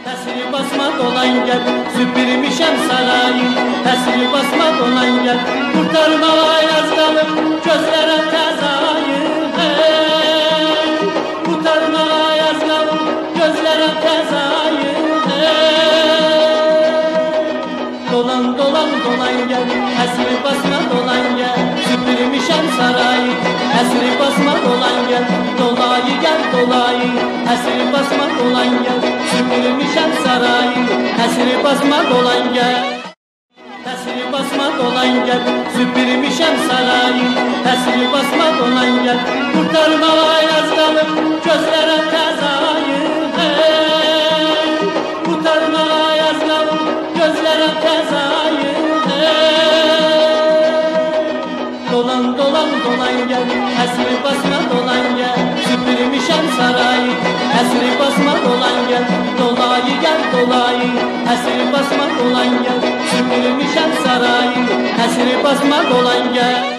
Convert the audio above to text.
Təsiri basma dolan gel, süpürmüşəm sarayı. Təsiri basma dolan gel, kurtarmağa yaz qalıb gözlərəm təzayı. Hey, kurtarmağa yaz qalıb gözlərəm təzayı. Dolan dolan dolan gel, təsiri basma dolan gel, süpürmüşəm sarayı. Təsiri basma dolan gel, dolayı gel dolayı. Təsiri basma dolan gel, süpürmüşəm sarayı. Təsiri basma dolan gel, təsiri basma dolan gel, süpürmüşəm sarayı. Təsiri basma dolan gel, kurtarmağa yaz qalıb gözlərəm təzayı. Hey, kurtarmağa yaz qalıb gözlərəm təzayı. Dolan dolan dolan gel, təsiri basma dolan gel, süpürmüşəm sarayı. Təsiri basma dolan gel, dolayı gel dolayı. Təsiri basma dolan gel, süpürmüşəm sarayı. Təsiri basma dolan gel.